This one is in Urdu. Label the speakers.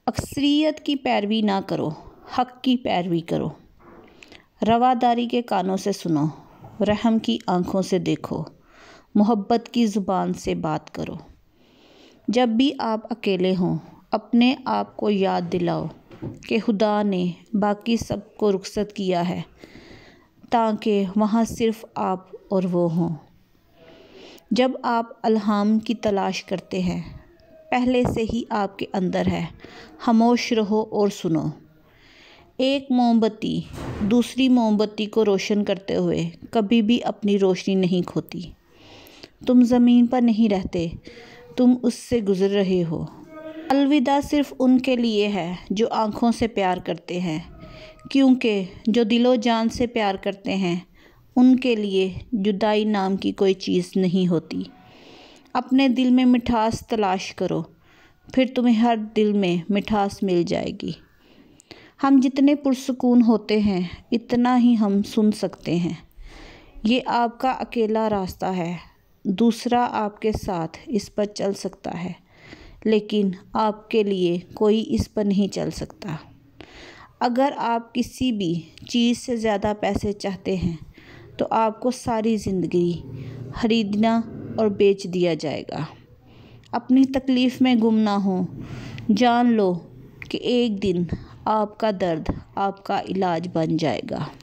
Speaker 1: اکثریت کی پیروی نہ کرو، حق کی پیروی کرو۔ رواداری کے کانوں سے سنو، رحم کی آنکھوں سے دیکھو، محبت کی زبان سے بات کرو۔ جب بھی آپ اکیلے ہوں، اپنے آپ کو یاد دلاؤ کہ خدا نے باقی سب کو رخصت کیا ہے تاکہ وہاں صرف آپ اور وہ ہوں۔ جب آپ الہام کی تلاش کرتے ہیں، پہلے سے ہی آپ کے اندر ہے، خاموش رہو اور سنو۔ ایک موم بتی دوسری موم بتی کو روشن کرتے ہوئے کبھی بھی اپنی روشنی نہیں کھوتی۔ تم زمین پر نہیں رہتے، تم اس سے گزر رہے ہو۔ الوداع صرف ان کے لیے ہے جو آنکھوں سے پیار کرتے ہیں، کیونکہ جو دل و جان سے پیار کرتے ہیں ان کے لیے جدائی نام کی کوئی چیز نہیں ہوتی۔ اپنے دل میں مٹھاس تلاش کرو، پھر تمہیں ہر دل میں مٹھاس مل جائے گی۔ ہم جتنے پرسکون ہوتے ہیں اتنا ہی ہم سن سکتے ہیں۔ یہ آپ کا اکیلا راستہ ہے، دوسرا آپ کے ساتھ اس پر چل سکتا ہے، لیکن آپ کے لیے کوئی اس پر نہیں چل سکتا۔ اگر آپ کسی بھی چیز سے زیادہ پیسے چاہتے ہیں تو آپ کو ساری زندگی خریدنا اور بیچ دیا جائے گا۔ اپنی تکلیف میں گم نہ ہو، جان لو کہ ایک دن آپ کا درد آپ کا علاج بن جائے گا۔